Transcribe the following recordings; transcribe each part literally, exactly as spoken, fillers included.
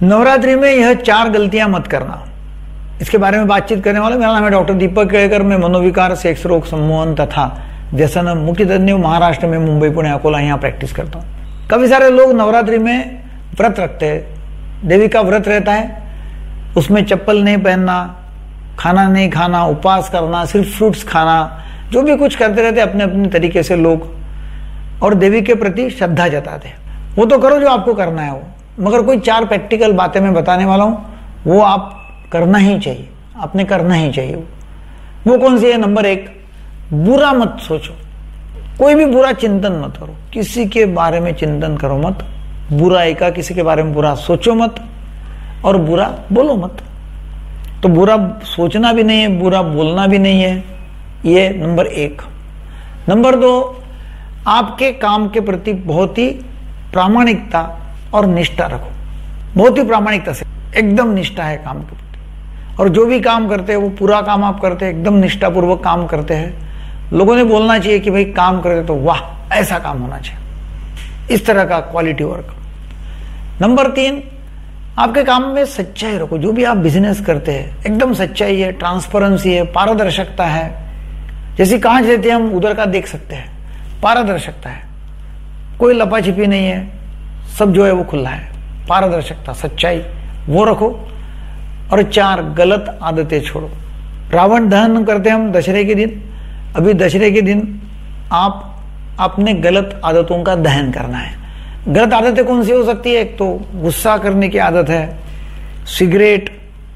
नवरात्रि में यह चार गलतियां मत करना, इसके बारे में बातचीत करने वाले मेरा नाम है डॉक्टर दीपक केळकर। मैं मनोविकार, सेक्स रोग, सम्मोहन तथा व्यसन मुख्य तज्ञ महाराष्ट्र में मुंबई, पुणे, अकोला यहाँ प्रैक्टिस करता हूँ। काफी सारे लोग नवरात्रि में व्रत रखते हैं, देवी का व्रत रहता है, उसमें चप्पल नहीं पहनना, खाना नहीं खाना, उपवास करना, सिर्फ फ्रूट्स खाना, जो भी कुछ करते रहते अपने अपने तरीके से लोग, और देवी के प्रति श्रद्धा जताते हैं। वो तो करो जो आपको करना है वो, मगर कोई चार प्रैक्टिकल बातें मैं बताने वाला हूँ, वो आप करना ही चाहिए, आपने करना ही चाहिए। वो वो कौन सी है? नंबर एक, बुरा मत सोचो, कोई भी बुरा चिंतन मत करो, किसी के बारे में चिंतन करो मत, बुराई का किसी के बारे में बुरा सोचो मत और बुरा बोलो मत। तो बुरा सोचना भी नहीं है, बुरा बोलना भी नहीं है, ये नंबर एक। नंबर दो, आपके काम के प्रति बहुत ही प्रामाणिकता और निष्ठा रखो, बहुत ही प्रामाणिकता से, एकदम निष्ठा है काम के प्रति, और जो भी काम करते हैं वो पूरा काम आप करते हैं, एकदम निष्ठापूर्वक काम करते हैं। लोगों ने बोलना चाहिए कि भाई काम करते तो वाह, ऐसा काम होना चाहिए, इस तरह का क्वालिटी वर्क। नंबर तीन, आपके काम में सच्चाई रखो, जो भी आप बिजनेस करते हैं एकदम सच्चाई है, ट्रांसपेरेंसी है, पारदर्शिता है। जैसी कांच लेते हैं हम उधर का देख सकते हैं, पारदर्शिता है, कोई लपा छिपी नहीं है, सब जो है वो खुला है, पारदर्शिता, सच्चाई वो रखो। और चार, गलत आदतें छोड़ो। रावण दहन करते हैं हम दशहरे के दिन, अभी दशहरे के दिन आप अपने गलत आदतों का दहन करना है। गलत आदतें कौन सी हो सकती है? एक तो गुस्सा करने की आदत है, सिगरेट,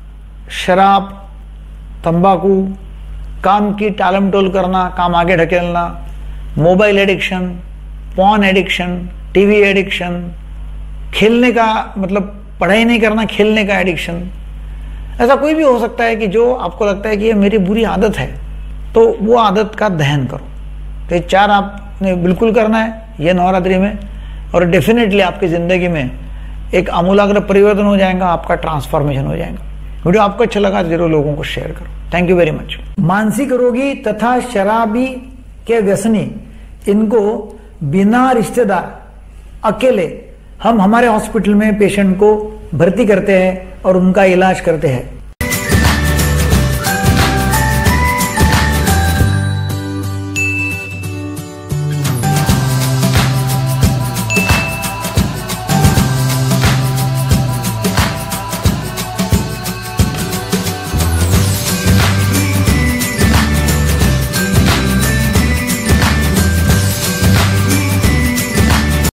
शराब, तंबाकू, काम की टालमटोल करना, काम आगे ढकेलना, mobile addiction, porn addiction, TV addiction, खेलने का मतलब पढ़ाई नहीं करना, खेलने का एडिक्शन। ऐसा कोई भी हो सकता है कि जो आपको लगता है कि ये मेरी बुरी आदत है, तो वो आदत का दहन करो। तो ये चार आपने बिल्कुल करना है ये नवरात्रि में, और डेफिनेटली आपकी जिंदगी में एक आमूलाग्र परिवर्तन हो जाएगा, आपका ट्रांसफॉर्मेशन हो जाएगा। वीडियो आपको अच्छा लगा जरूर लोगों को शेयर करो। Thank you very much. मानसिक रोगी तथा शराबी के व्यसनी, इनको बिना रिश्तेदार अकेले हम हमारे हॉस्पिटल में पेशेंट को भर्ती करते हैं और उनका इलाज करते हैं।